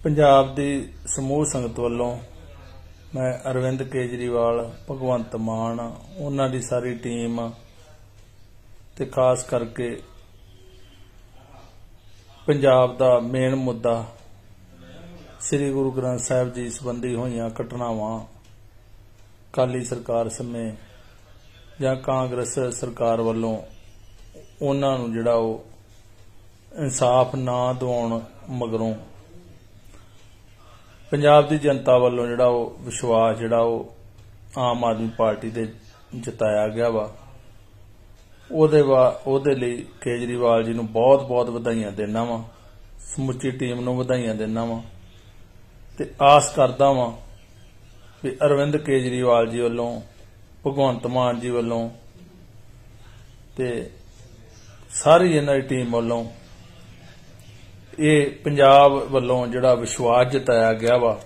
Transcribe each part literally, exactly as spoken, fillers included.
पंजाब दी समूह संगत वालों मैं अरविंद केजरीवाल, भगवंत मान, उन्हां दी सारी टीम ते खास करके पंजाब दा मेन मुद्दा श्री गुरु ग्रंथ साहिब जी संबंधी होईयां घटनावां अकाली सरकार समय जां कांग्रेस सरकार वालों उन्हां नूं जिहड़ा ओह इंसाफ ना दिवाउण मगरों पंजाब दी जनता वालों जिहड़ा ओह विश्वास जिहड़ा ओह आम आदमी पार्टी ते जताया गया वा ओहदे वा ओहदे लई केजरीवाल जी नूं बहुत बहुत वधाइयां देना वा, समुची टीम नूं वधाइयां देना वा ते आस करदा वां भी अरविंद केजरीवाल जी वालों, भगवंत मान जी वालों ते सारी इन्हां दी टीम वालों ये पंजाब वालों जिहड़ा विश्वास जताया गया वा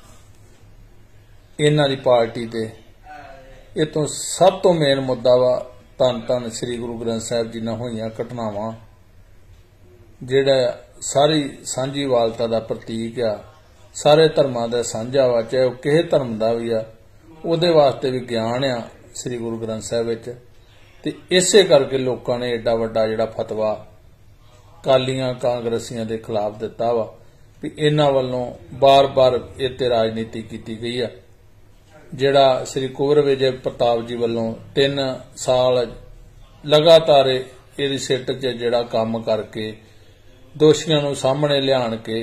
इन्हां दी पार्टी ते ये तो सब तो मेन मुद्दा वा धन धन श्री गुरु ग्रंथ साहिब जी नाल होईयां घटनावां जिहड़ा सारी सांझीवालता दा प्रतीक आ, सारे धर्मां दा सांझा वा, चाहे वह किसी धर्म दा भी आ उहदे वास्ते भी ज्ञान आ श्री गुरु ग्रंथ साहिब विच ते इसे करके लोकां ने एडा वड्डा जिहड़ा फतवा कालियां कांग्रेसियां दे खिलाफ दिता वा भी इन्हां वल्लों बार बार इत्ते राजनीति की गई है। जिहड़ा श्री कुंवर विजय प्रताप जी वल्लों तीन साल लगातार इहदी सिट च जिहड़ा काम करके दोषियों नूं सामने लियाण के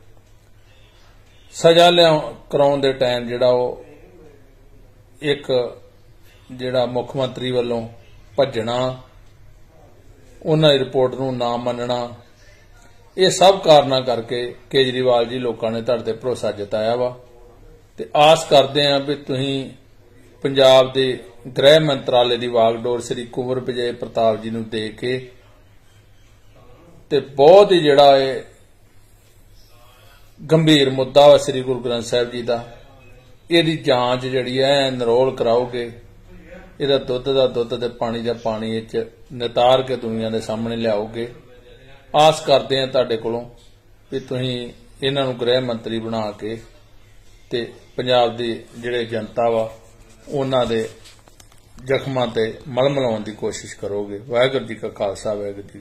सजा लिया कराउण दे टाइम जिहड़ा ओह एक जिहड़ा मुख मंत्री वल्लों भज्जणा, उन्हां दी रिपोर्ट नूं ना मनना, ये सब कारणा करके केजरीवाल जी लोगों ने तुहाडे ते भरोसा जताया वा ते आस करते हैं भी तुसीं पंजाब दे गृह मंत्रालय की वागडोर श्री कुंवर विजय प्रताप जी नूं दे के ते बहुत ही जिहड़ा है गंभीर मुद्दा वा श्री गुरु ग्रंथ साहिब जी का इहदी जांच जिहड़ी है नरोल कराओगे, इहदा दुध दा दुध ते पानी दा पानी इच नितार के दुनिया के सामने लियाओगे। आस करते हैं तुहाडे कोलों भी तुसीं इन्हां नूं गृह मंत्री बना के ते पंजाब दी जिहड़े जनता वा उन्हां दे जख्मां ते मलम लाउण दी कोशिश करोगे। वाहिगुरू जी का खालसा, वाहिगुरू जी।